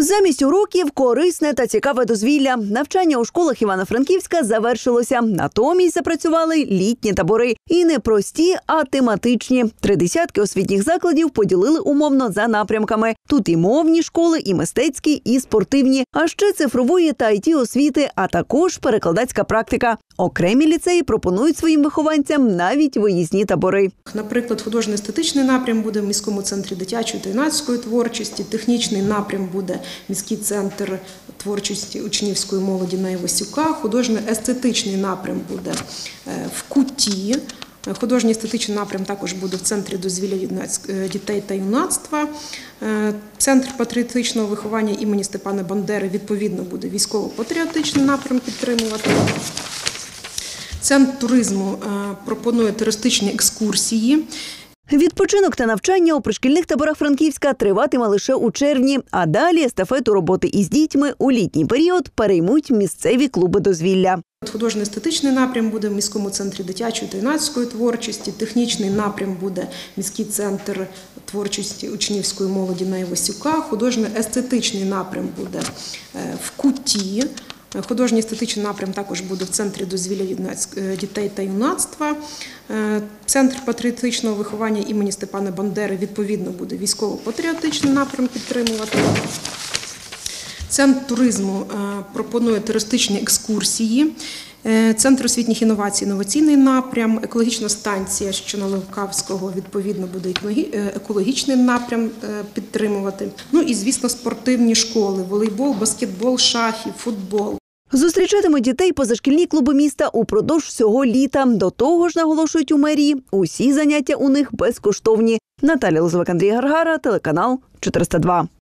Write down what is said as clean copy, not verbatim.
Замість уроків – корисне та цікаве дозвілля. Навчання у школах Івано-Франківська завершилося. Натомість запрацювали літні табори. І не прості, а тематичні. 30 освітніх закладів поділили умовно за напрямками. Тут і мовні школи, і мистецькі, і спортивні. А ще цифрової та IT-освіти, а також перекладацька практика. Окремі ліцеї пропонують своїм вихованцям навіть виїзні табори. Наприклад, художньо-естетичний напрям буде в міському центрі дитячої та юнацької творчості, технічний напрям буде міський центр творчості учнівської молоді на Івасюка, художньо-естетичний напрям буде в Куті, художньо-естетичний напрям також буде в центрі дозвілля дітей та юнацтва, центр патріотичного виховання імені Степана Бандери відповідно буде військово-патріотичний напрям підтримувати. Центр туризму пропонує туристичні екскурсії. Відпочинок та навчання у пришкільних таборах Франківська триватиме лише у червні, а далі естафету роботи із дітьми у літній період переймуть місцеві клуби дозвілля. Художньо-естетичний напрям буде в міському центрі дитячої та юнацької творчості, технічний напрям буде міський центр творчості учнівської молоді на Івасюка, художньо-естетичний напрям буде в Куті. Художньо-естетичний напрям також буде в центрі дозвілля дітей та юнацтва, центр патріотичного виховання імені Степана Бандери відповідно буде військово-патріотичний напрям підтримувати. Центр туризму пропонує туристичні екскурсії, центр освітніх інновацій – інноваційний напрям, екологічна станція, що на Левкавського, відповідно буде екологічний напрям підтримувати. Ну і, звісно, спортивні школи – волейбол, баскетбол, шахи, футбол. Зустрічатимуть дітей позашкільні клуби міста упродовж всього літа. До того ж, наголошують у мерії, усі заняття у них безкоштовні. Наталя Лозовик, Андрій Гаргара, телеканал 402.